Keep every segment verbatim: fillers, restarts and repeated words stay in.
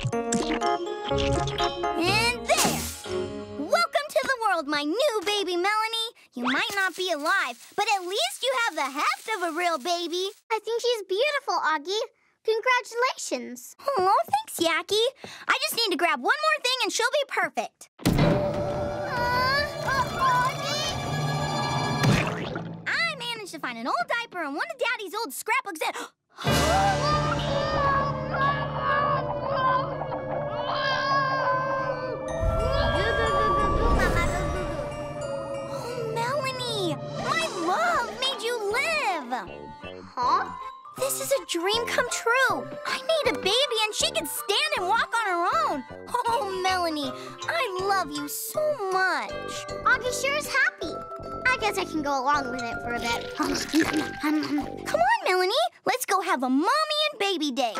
And there! Welcome to the world, my new baby Melanie. You might not be alive, but at least you have the heft of a real baby. I think she's beautiful, Augie. Congratulations. Oh, thanks, Yakky. I just need to grab one more thing and she'll be perfect. Uh, uh, Augie? I managed to find an old diaper and one of Daddy's old scrapbooks and... Oh, Melanie! My love made you live! Huh? This is a dream come true. I made a baby and she can stand and walk on her own. Oh, Melanie, I love you so much. Augie sure is happy. I guess I can go along with it for a bit. Come on, Melanie. Let's go have a mommy and baby day.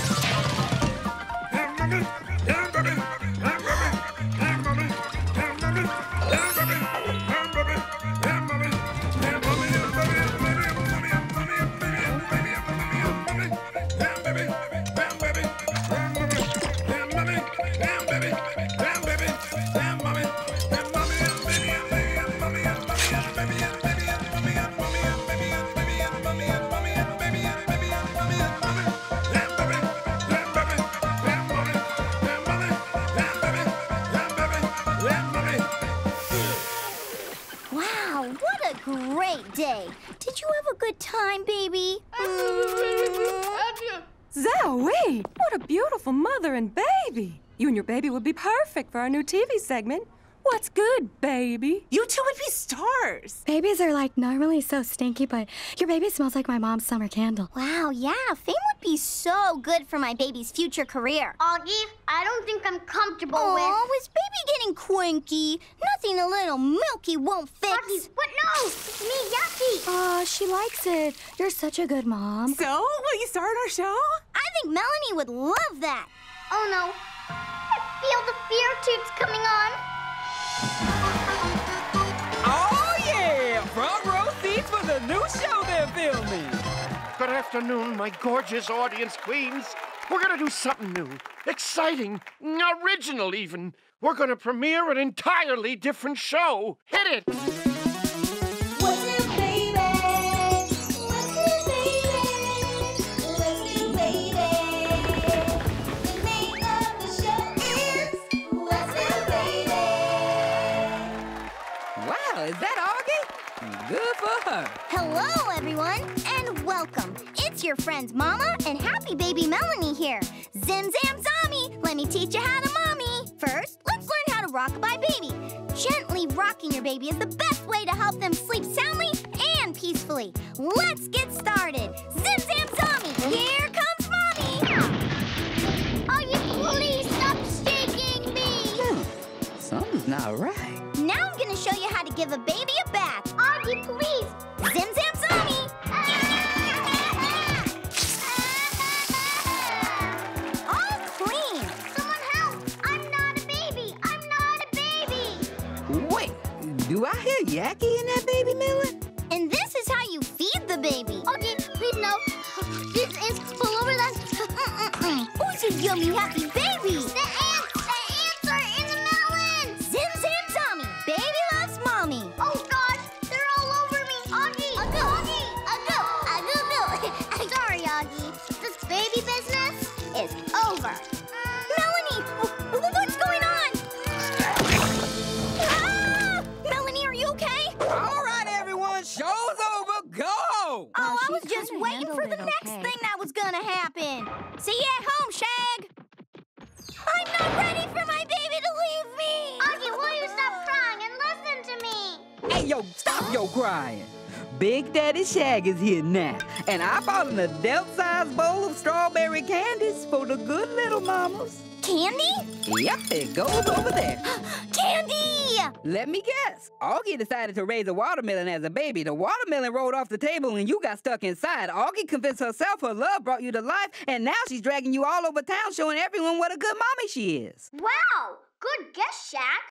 Great day. Did you have a good time, baby? Zoe, what a beautiful mother and baby. You and your baby would be perfect for our new T V segment. What's good, baby? You two would be stars. Babies are, like, normally so stinky, but your baby smells like my mom's summer candle. Wow, yeah, fame would be so good for my baby's future career. Augie, I don't think I'm comfortable Aww, with... Oh, is baby getting cranky? Nothing a little milky won't fix. Augie, what? No! It's me, Yakky! Aw, she likes it. You're such a good mom. So, will you start our show? I think Melanie would love that. Oh, no. I feel the fear tubes coming on. Oh, yeah! Front row seats for the new show they're filming. Good afternoon, my gorgeous audience queens. We're gonna do something new, exciting, original even. We're gonna premiere an entirely different show. Hit it! What's new, baby? What's new, baby? What's new, baby? The name of the show is What's New, Baby? Wow, is that Augie? Good for her. Hello, everyone, and welcome. It's your friends Mama and Happy Baby Melanie here. Zim Zam Zami, let me teach you how to mommy. First, let's learn how to rock-a-bye baby. Gently rocking your baby is the best way to help them sleep soundly and peacefully. Let's get started. Zim Zam Zami, here comes Mommy. Oh, you please stop shaking me. Hmm, something's not right. Now I'm gonna show you how to give a baby a bath. Augie, please. Zim Zam Zami. All clean. Someone help. I'm not a baby. I'm not a baby. Wait, do I hear Yakky in that baby, Melon? And this is how you feed the baby. Augie, please no. This is all over that. Mm-mm-mm. Who's a yummy happy baby? The ants. The ants are in the melon. Zim Zam Zami. Baby loves mommy. Oh, gosh. They're all over me. Augie. Augie. Augie. Augie. Sorry, Augie. This baby business is over. Melanie, w- w- what's going on? Ah! Melanie, are you okay? All right, everyone, show's over. Go! Oh, I she's was just kinda waiting for handled the it next okay. thing that was gonna happen. See you at home, Shag. I'm not ready for my baby to leave me. Augie, will you stop crying and listen to me? Hey, yo, stop your crying. Big Daddy Shag is here now, and I bought an adult-sized bowl of strawberry candies for the good little mamas. Candy? Yep, it goes over there. Candy! Let me guess. Augie decided to raise a watermelon as a baby. The watermelon rolled off the table and you got stuck inside. Augie convinced herself her love brought you to life, and now she's dragging you all over town showing everyone what a good mommy she is. Wow. Good guess, Shaq.